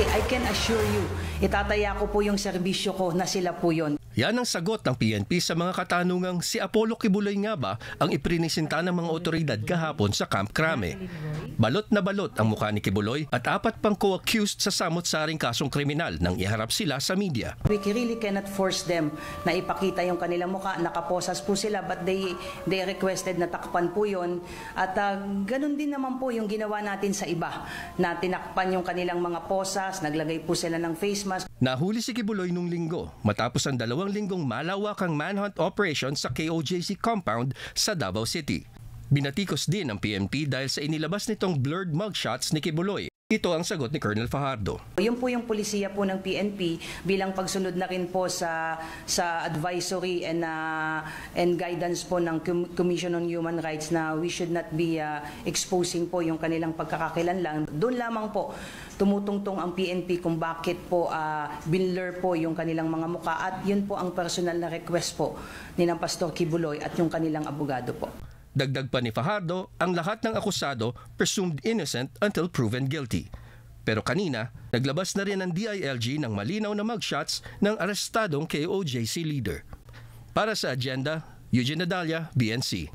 I can assure you, itataya ko po yung serbisyo ko na sila po yun. Yan ang sagot ng PNP sa mga katanungang si Apollo Kibuloy nga ba ang iprinisinta ng mga otoridad kahapon sa Camp Crame. Balot na balot ang mukha ni Kibuloy at 4 pang co-accused sa samot-saring kasong kriminal nang iharap sila sa media. We really cannot force them na ipakita yung kanilang mukha. Nakaposas po sila but they requested na takpan po yun. At ganun din naman po yung ginawa natin sa iba na tinakpan yung kanilang mga posas, naglagay po sila ng face mask. Nahuli si Kibuloy nung linggo matapos ang 2 linggong malawakang manhunt operation sa KOJC compound sa Davao City. Binatikos din ng PNP dahil sa inilabas nitong blurred mugshots ni Kibuloy. Ito ang sagot ni Colonel Fajardo. Yun po yung polisiya po ng PNP bilang pagsunod na rin po sa advisory and guidance po ng Commission on Human Rights na we should not be exposing po yung kanilang pagkakakilanlan. Doon lamang po tumutungtong ang PNP kung bakit po binlur po yung kanilang mga muka at yun po ang personal na request po ni ng Pastor Kibuloy at yung kanilang abogado po. Dagdag pa ni Fajardo, ang lahat ng akusado presumed innocent until proven guilty. Pero kanina, naglabas na rin ang DILG ng malinaw na mugshots ng arestadong KOJC leader. Para sa Agenda, Eugene Adalia, BNC.